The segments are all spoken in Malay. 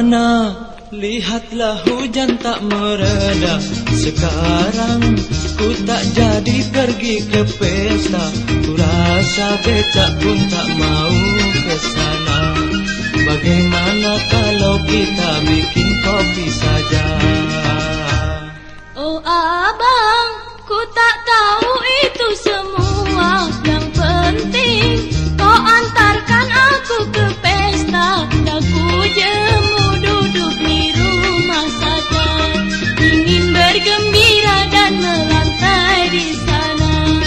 Bagaimana? Lihatlah hujan tak mereda. Sekarang ku tak jadi pergi ke pesta. Ku rasa becak pun tak mau ke sana. Bagaimana kalau kita bikin kopi saja? Oh abang, ku tak tahu itu semua. Yang penting kau antarkan aku ke pesta. Dan ku jemu duduk di rumah saja, ingin bergembira dan melantai di sana.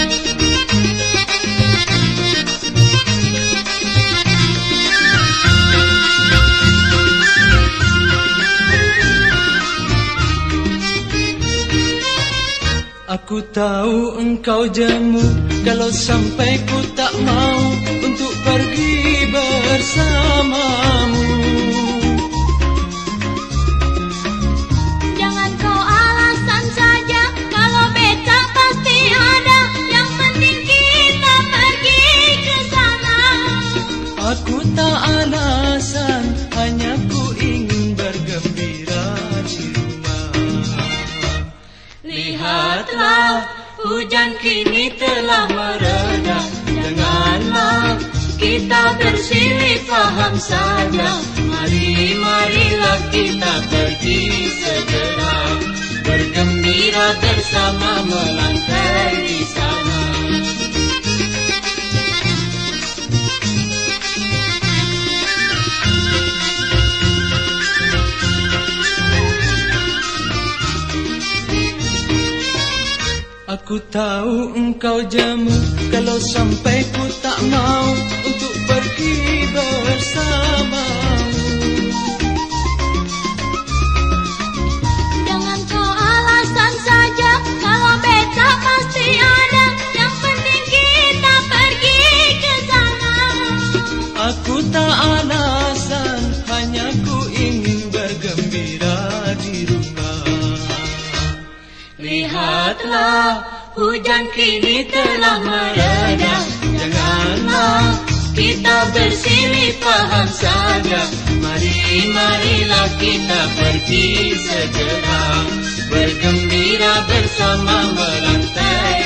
Aku tahu engkau jemu kalau sampai ku tak mau untuk pergi bersamamu. Jangan kau alasan saja, kalau becak pasti ada. Yang penting kita pergi ke sana. Aku tak alasan, hanya ku ingin bergembira di rumah. Lihatlah, hujan kini telah mereda. Janganlah kita bersilih paham saja. Marilah kita pergi segera, bergembira bersama melantai di sana. Aku tahu engkau jemu kalau sampai ku tak mau untuk pergi bersamamu. Jangan kau alasan saja, kalau becak pasti ada. Yang penting kita pergi ke sana. Aku tak alasan, hanya ku ingin bergembira di rumah. Lihatlah, hujan kini telah mereda. Janganlah kita bersilih paham saja. Marilah kita pergi segera, bergembira bersama melantai